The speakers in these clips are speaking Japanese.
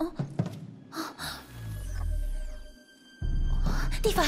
リファ。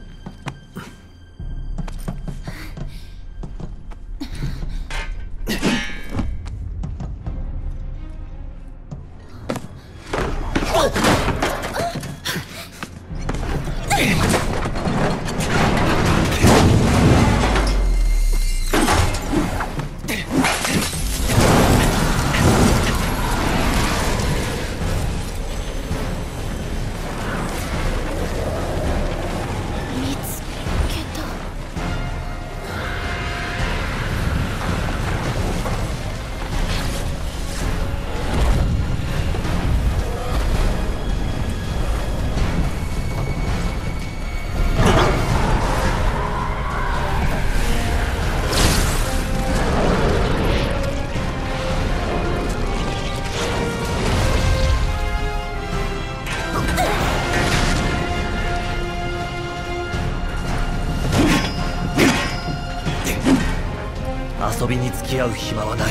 遊びに付き合う暇はない。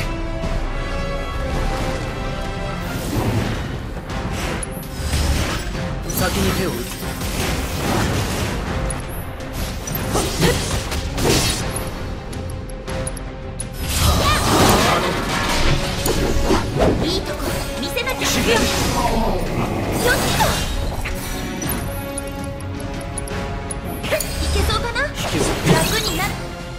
先に手を打つ。 いいとこ見せなきゃ。よっと。いけそうかな。楽になる。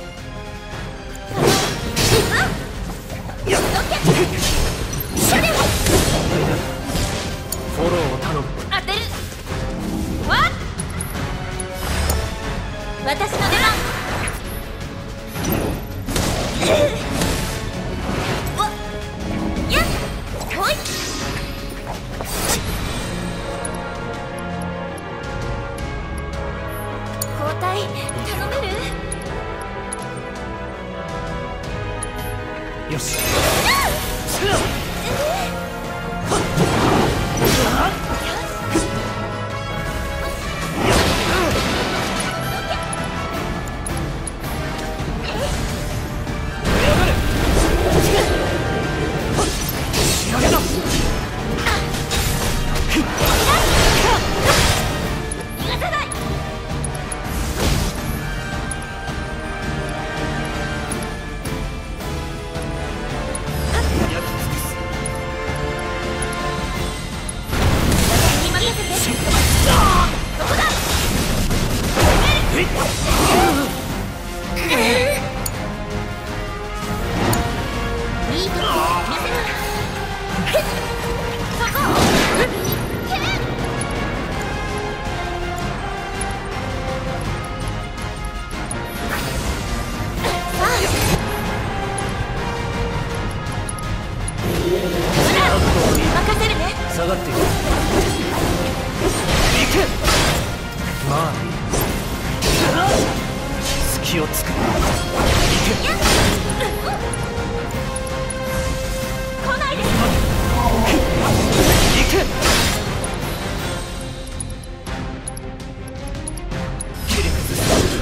フォローを頼む。 当てる。わっ、私の出番。わっ、やっほい。交代頼める。 よし。下がっている。行け。まあいい。隙をつく。行け。 来ないで。 行け。切り崩す。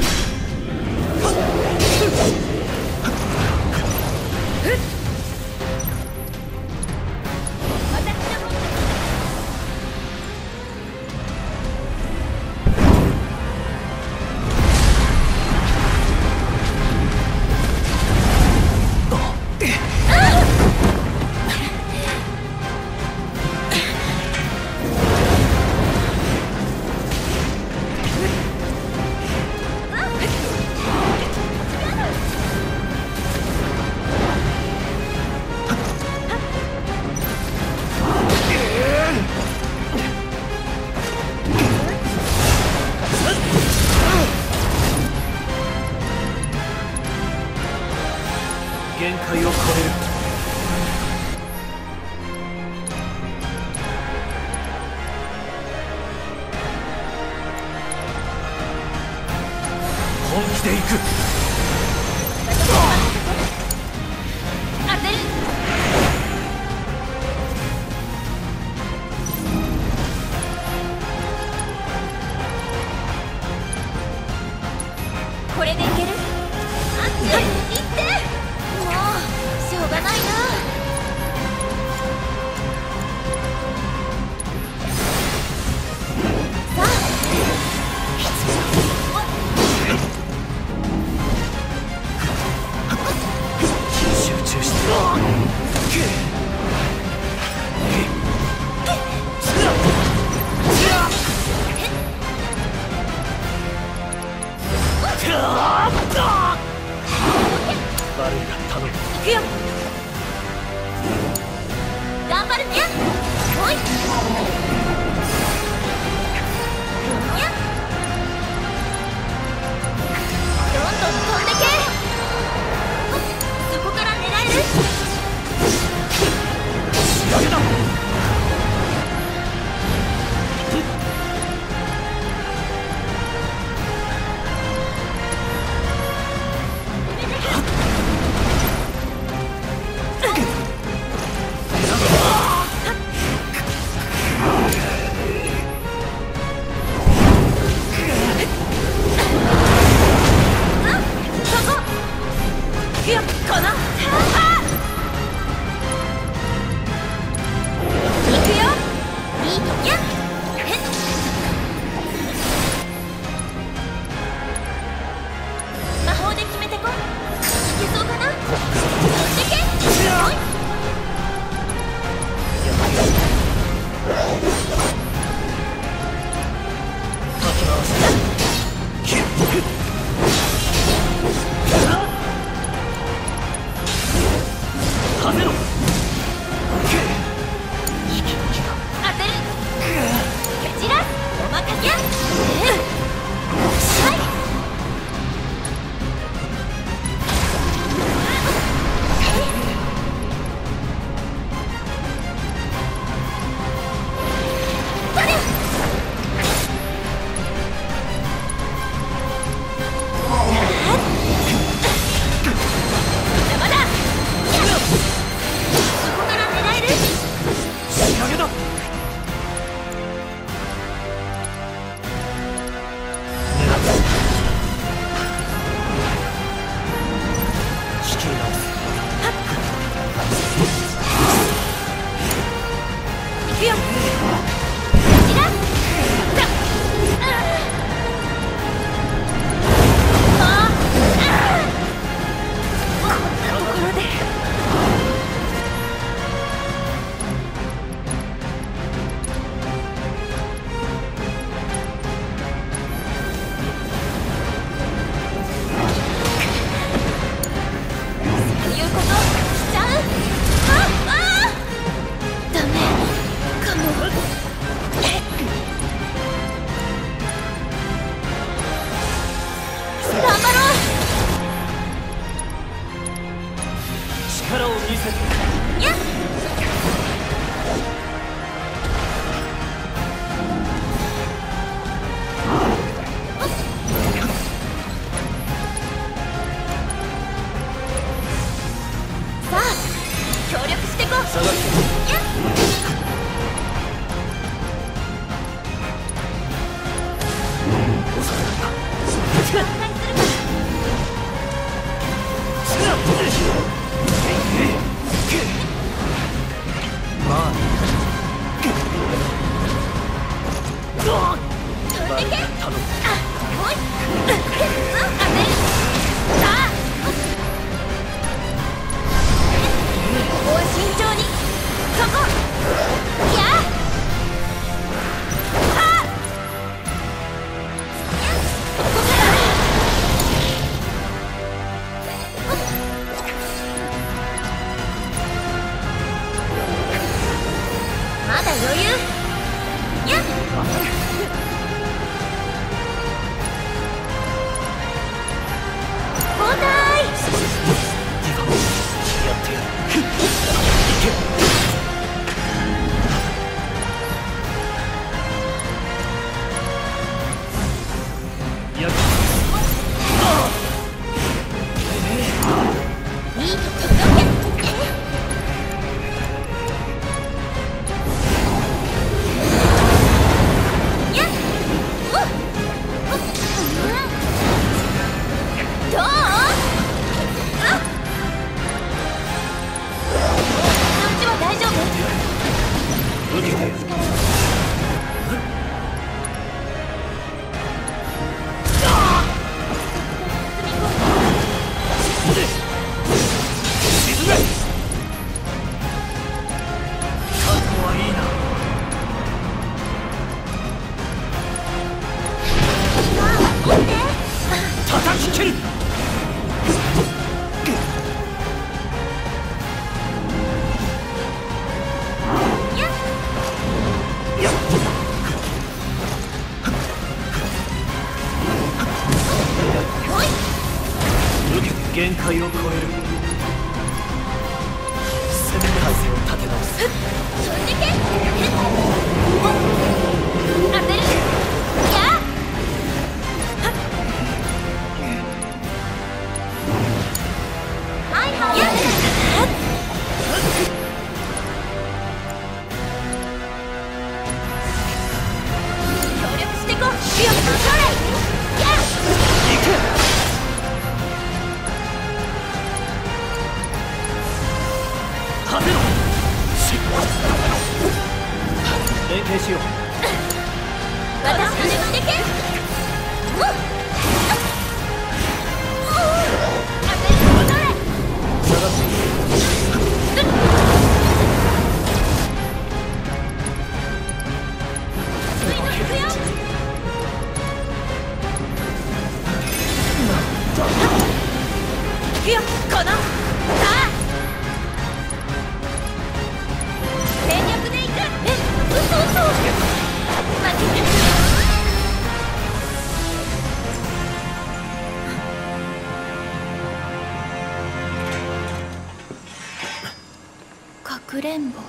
限界を超える。本気で行く。 当てる。これでいける。あっち行って。もうしょうがないな。 悪いが頼む。 行くよ。頑張るね。ほい。にゃ。どんどん飛んでけ。そこから狙える。 仕上げだ。力を見せて。やっ。さあ、協力してこう。 下がって。 やっ。 遅くなった。 挽回するから。 まあ飛んでけ。 頼む。 あ、ほい。当てる。さあ、ここは慎重に。そこ。やあ。はあ。ここから。まだ余裕。やっ。交代。 やってやる。いけ。やる。 いいとこ届け。どう？あっ。そっちは大丈夫？ 受けてやる。沈め。 界を超える。攻め態勢を立て直す。 飛んでけ。当てる。やあ。はいはい。やっ。協力してこう。ビヨンそれ。やあ。 行け。立てろ。連携しよう。 私の飛んでけ。当てる。それ。 下がっていい。 いや、このさあ全力でいく。嘘負けて。かくれんぼ。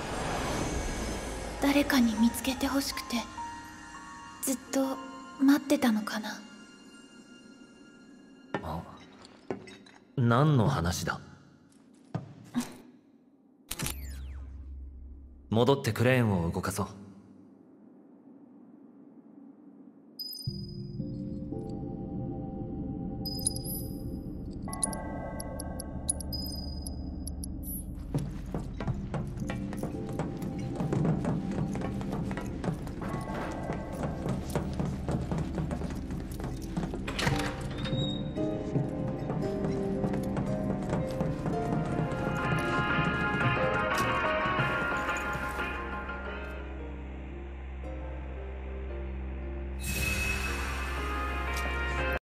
誰かに見つけてほしくてずっと待ってたのかな。 何の話だ。戻ってクレーンを動かそう。